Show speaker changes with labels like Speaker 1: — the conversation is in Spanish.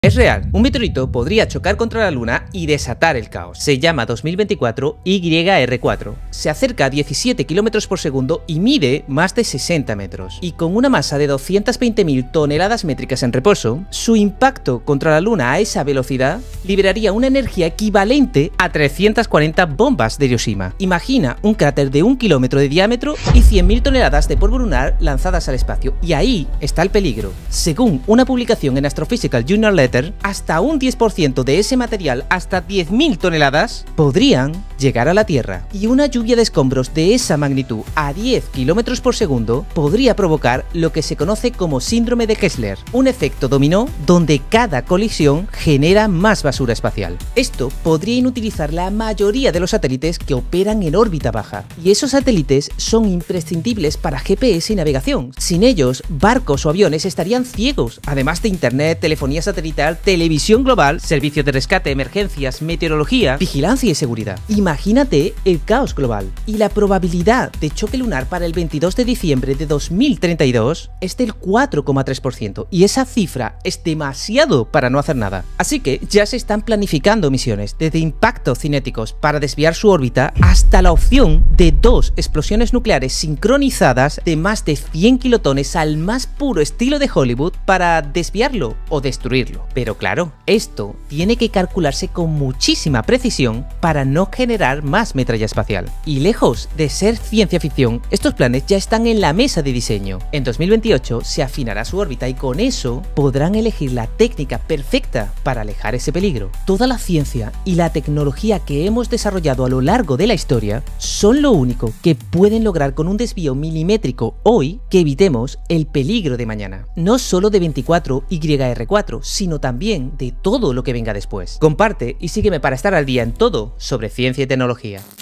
Speaker 1: Es real, un meteorito podría chocar contra la Luna y desatar el caos. Se llama 2024 YR4. Se acerca a 17 km por segundo y mide más de 60 metros. Y con una masa de 220.000 toneladas métricas en reposo, su impacto contra la Luna a esa velocidad liberaría una energía equivalente a 340 bombas de Hiroshima. Imagina un cráter de 1 kilómetro de diámetro y 100.000 toneladas de polvo lunar lanzadas al espacio. Y ahí está el peligro. Según una publicación en Astrophysical Journal Letter, hasta un 10% de ese material, hasta 10.000 toneladas, podrían llegar a la Tierra. Y una lluvia de escombros de esa magnitud a 10 km por segundo podría provocar lo que se conoce como síndrome de Kessler, un efecto dominó donde cada colisión genera más basura espacial. Esto podría inutilizar la mayoría de los satélites que operan en órbita baja. Y esos satélites son imprescindibles para GPS y navegación. Sin ellos, barcos o aviones estarían ciegos, además de internet, telefonía satelital, televisión global, servicios de rescate, emergencias, meteorología, vigilancia y seguridad. Imagínate el caos global. Y la probabilidad de choque lunar para el 22 de diciembre de 2032 es del 4,3%, y esa cifra es demasiado para no hacer nada. Así que ya se están planificando misiones, desde impactos cinéticos para desviar su órbita hasta la opción de 2 explosiones nucleares sincronizadas de más de 100 kilotones al más puro estilo de Hollywood para desviarlo o destruirlo. Pero claro, esto tiene que calcularse con muchísima precisión para no generar más metralla espacial. Y lejos de ser ciencia ficción, estos planes ya están en la mesa de diseño. En 2028 se afinará su órbita y con eso podrán elegir la técnica perfecta para alejar ese peligro. Toda la ciencia y la tecnología que hemos desarrollado a lo largo de la historia son lo único que pueden lograr con un desvío milimétrico hoy que evitemos el peligro de mañana. No solo de 24 YR4, sino también de todo lo que venga después. Comparte y sígueme para estar al día en todo sobre ciencia y tecnología.